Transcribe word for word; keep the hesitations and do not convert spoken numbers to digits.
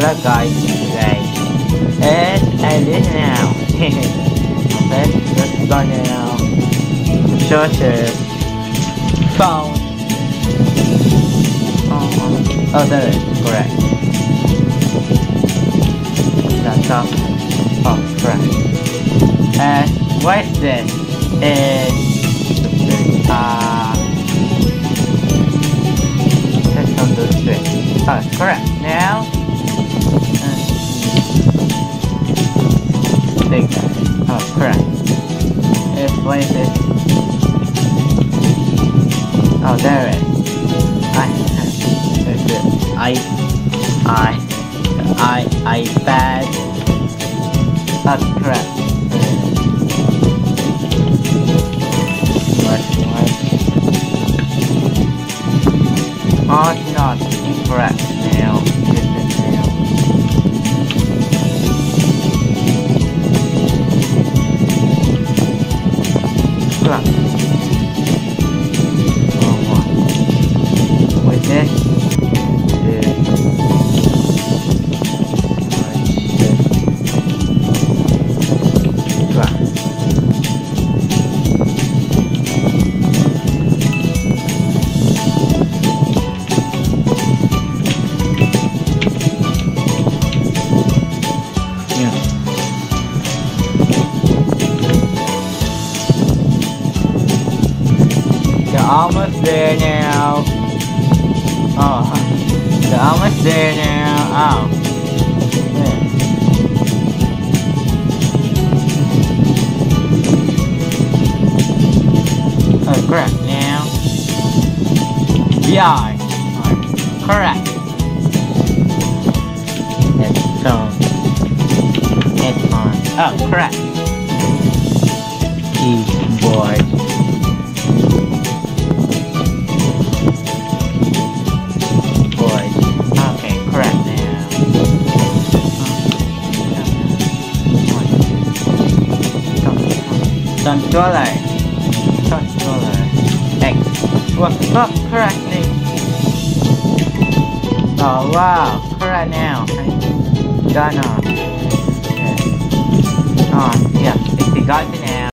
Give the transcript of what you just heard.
Hello guys, today it's Alice now. Let's just go now. Search it. Phone. Oh, oh, there it is, correct. Laptop. Oh, correct. And what is this? It's uh let's come to the switch. Oh, it's correct. Now take that. Oh, correct. Let's place it. Oh, there it is. I, there's it. I, I, I, I, bad. That's correct. What, what? Oh, it's not incorrect. Now, this is now. Correct. With this is right. Yeah. You're almost there now. Oh, they're almost there now. Oh. Yeah. Oh, correct. Now. V I. Oh, correct. Headphone. Headphone. Oh, correct. Keyboard. Controller, controller, X, work, work correctly. Oh wow, correct now. Done on. Yeah. Oh yeah, it's got it now.